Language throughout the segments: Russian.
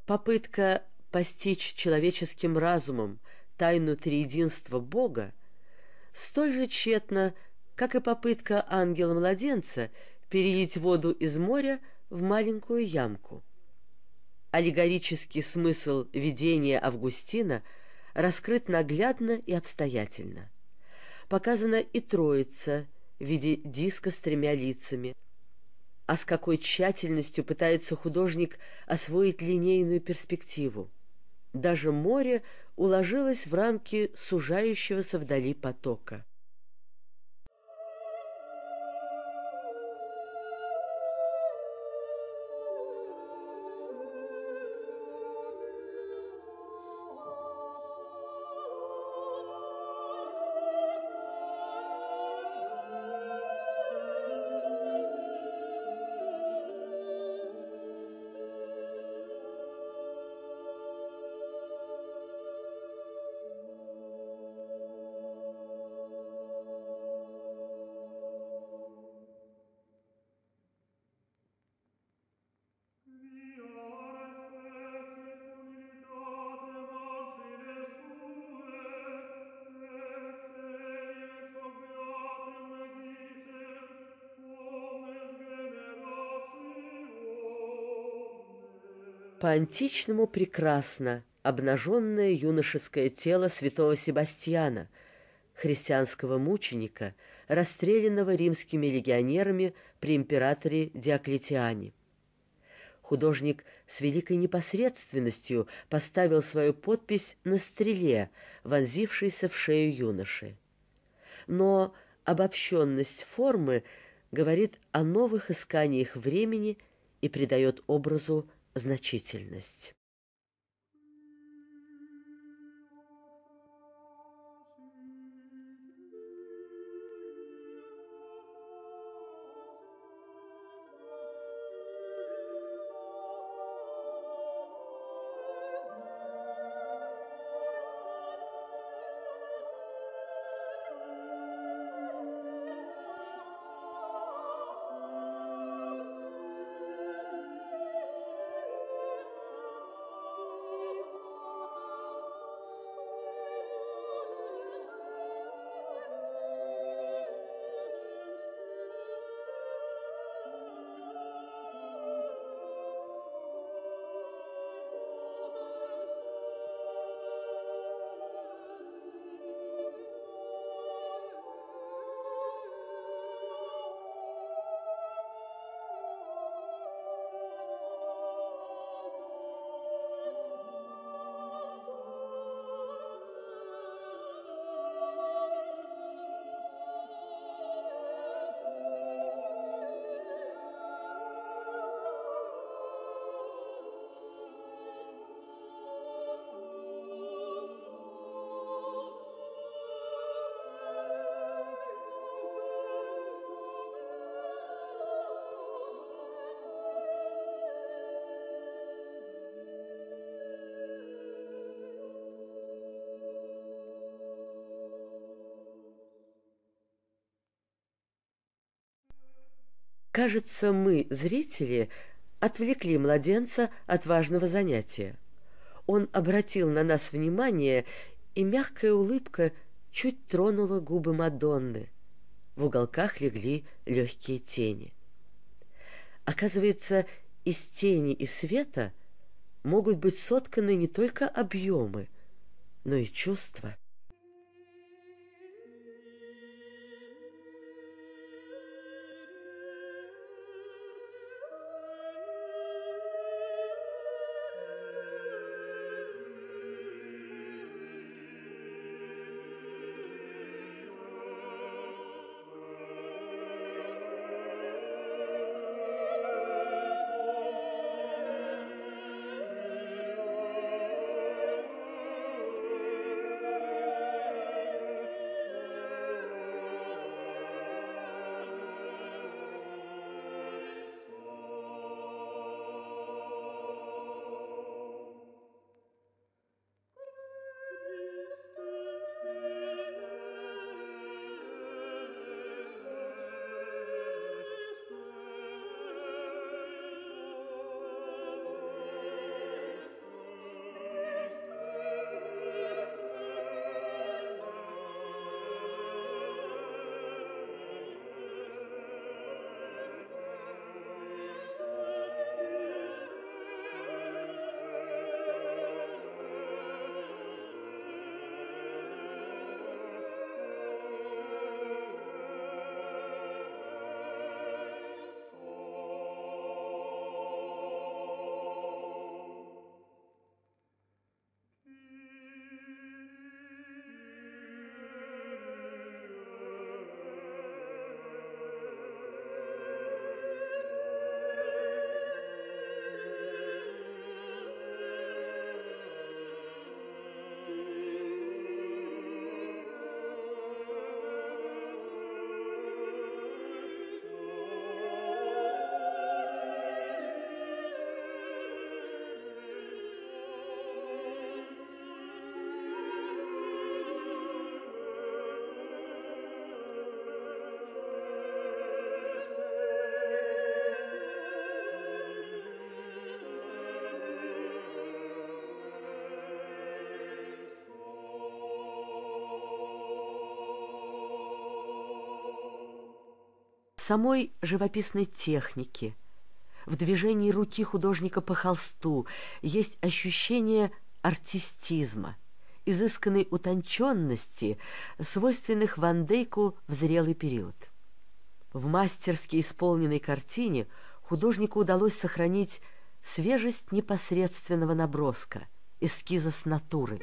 Попытка постичь человеческим разумом тайну триединства Бога столь же тщетна, как и попытка ангела-младенца перелить воду из моря в маленькую ямку. Аллегорический смысл видения Августина раскрыт наглядно и обстоятельно. Показана и Троица в виде диска с тремя лицами. А с какой тщательностью пытается художник освоить линейную перспективу. Даже море уложилось в рамки сужающегося вдали потока. По-античному прекрасно обнаженное юношеское тело святого Себастьяна, христианского мученика, расстрелянного римскими легионерами при императоре Диоклетиане. Художник с великой непосредственностью поставил свою подпись на стреле, вонзившейся в шею юноши. Но обобщенность формы говорит о новых исканиях времени и придает образу значительность. Кажется, мы, зрители, отвлекли младенца от важного занятия. Он обратил на нас внимание, и мягкая улыбка чуть тронула губы Мадонны. В уголках легли легкие тени. Оказывается, из тени и света могут быть сотканы не только объемы, но и чувства. самой живописной технике, в движении руки художника по холсту есть ощущение артистизма, изысканной утонченности, свойственных Ван Дейку в зрелый период. В мастерски исполненной картине художнику удалось сохранить свежесть непосредственного наброска, эскиза с натуры.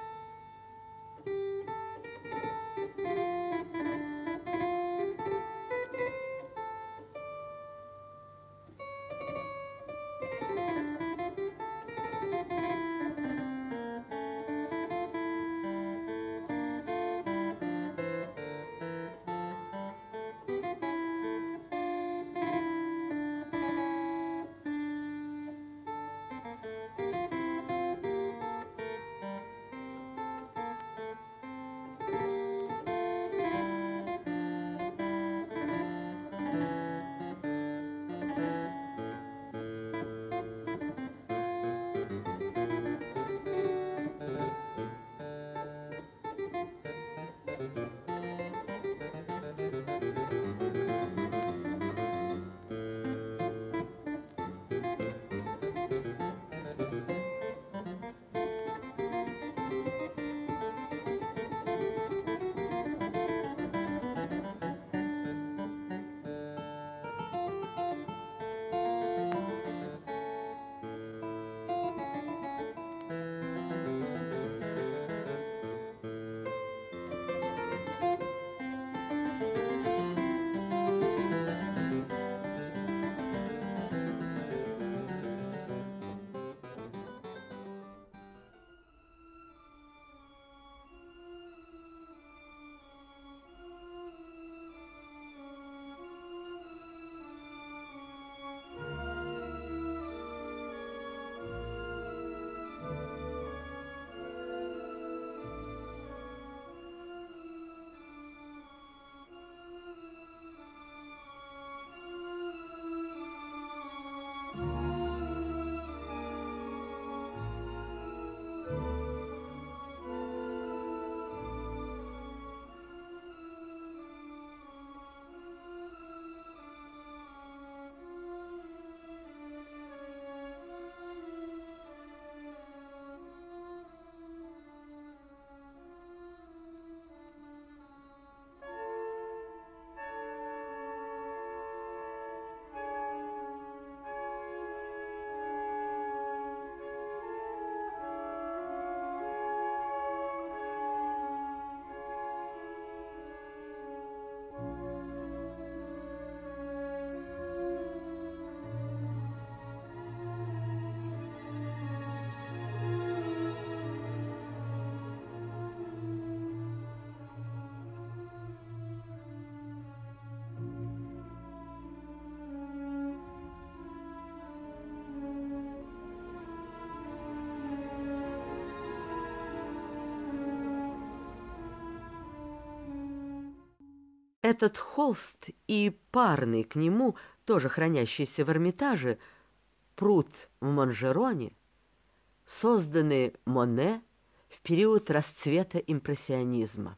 Этот холст и парный к нему, тоже хранящийся в Эрмитаже, пруд в Монжероне, созданы Моне в период расцвета импрессионизма.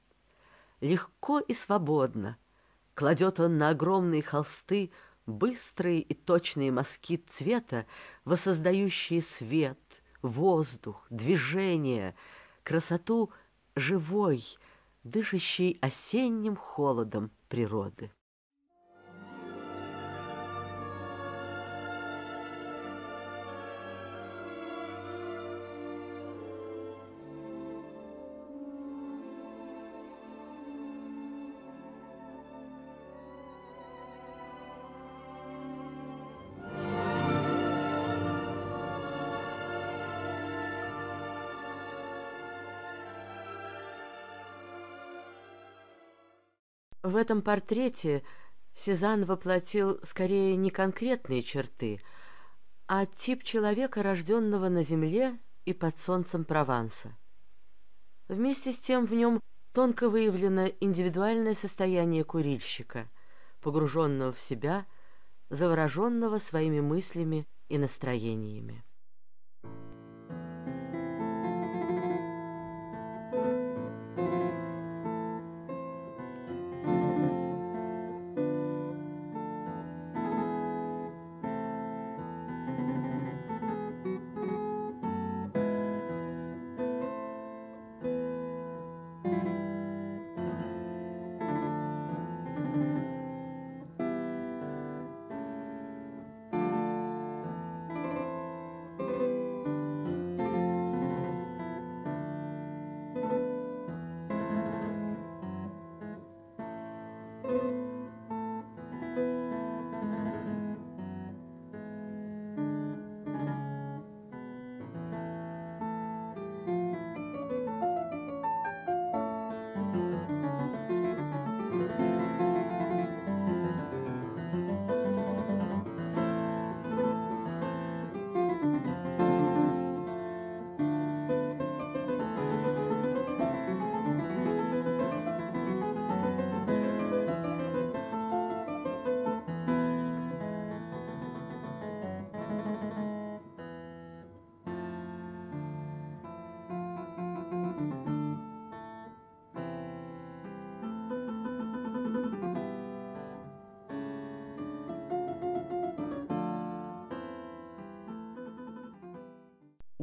Легко и свободно кладет он на огромные холсты быстрые и точные мазки цвета, воссоздающие свет, воздух, движение, красоту живой, дышащей осенним холодом природы. В этом портрете Сезанн воплотил скорее не конкретные черты, а тип человека, рожденного на земле и под солнцем Прованса. Вместе с тем в нем тонко выявлено индивидуальное состояние курильщика, погруженного в себя, завороженного своими мыслями и настроениями.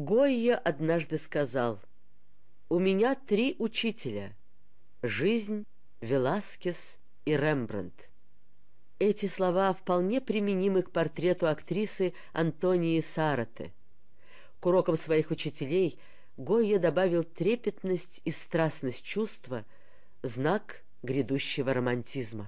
Гойя однажды сказал: «У меня 3 учителя — жизнь, Веласкес и Рембрандт». Эти слова вполне применимы к портрету актрисы Антонии Сарате. К урокам своих учителей Гойя добавил трепетность и страстность чувства, знак грядущего романтизма.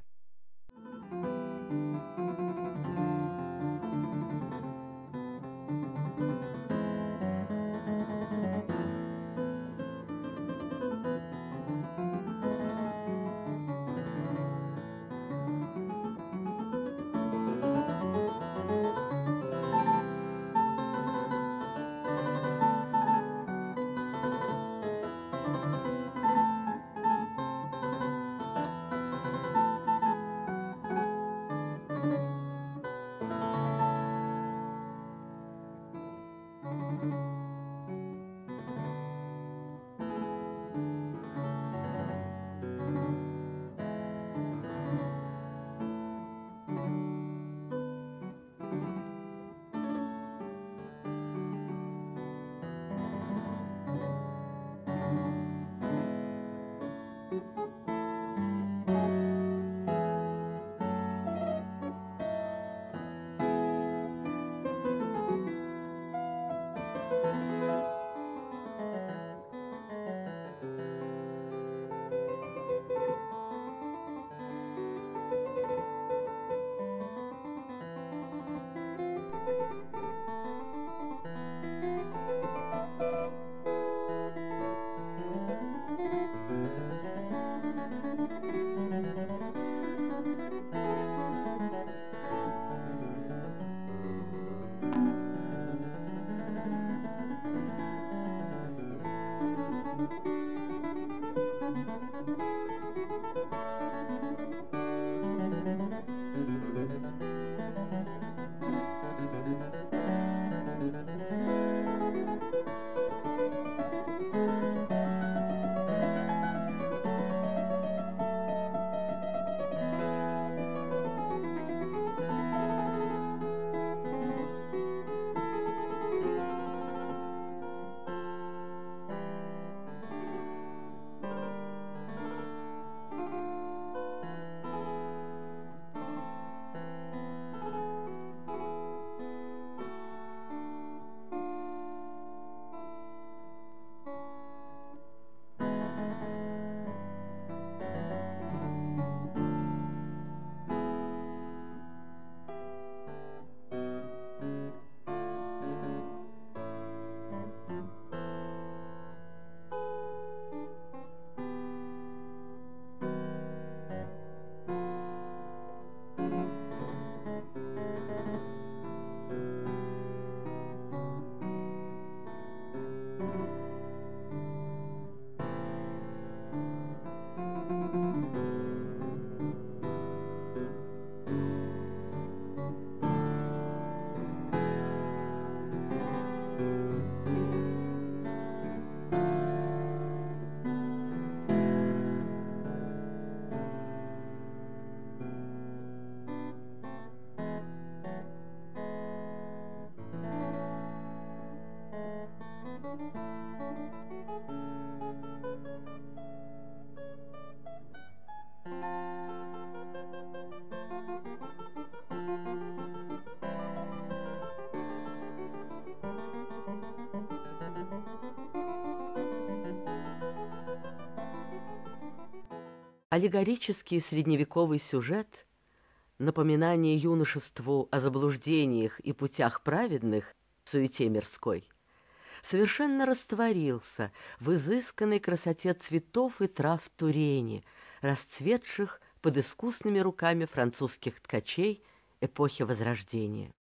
Аллегорический средневековый сюжет, напоминание юношеству о заблуждениях и путях праведных в суете мирской, совершенно растворился в изысканной красоте цветов и трав Турени, расцветших под искусными руками французских ткачей эпохи Возрождения.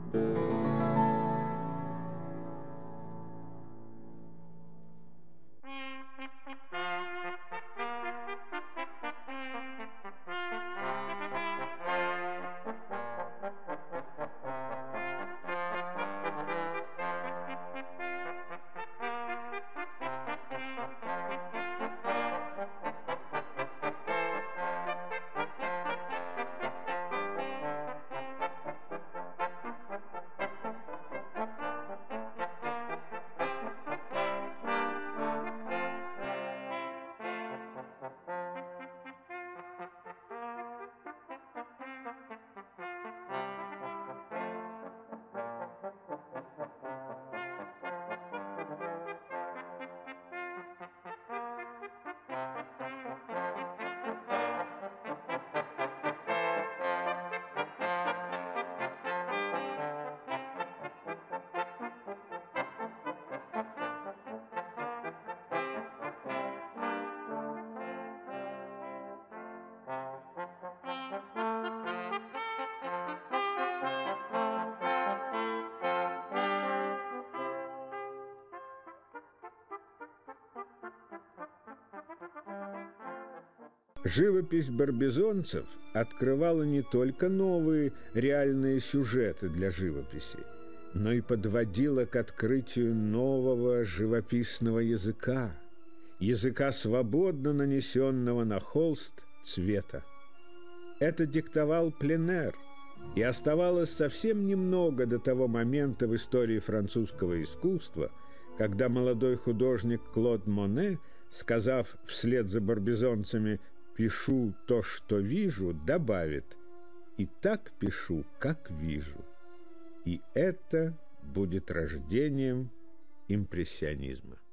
Живопись барбизонцев открывала не только новые реальные сюжеты для живописи, но и подводила к открытию нового живописного языка, языка, свободно нанесенного на холст цвета. Это диктовал пленэр, и оставалось совсем немного до того момента в истории французского искусства, когда молодой художник Клод Моне, сказав вслед за барбизонцами «пишу то, что вижу», добавит «и так пишу, как вижу». И это будет рождением импрессионизма.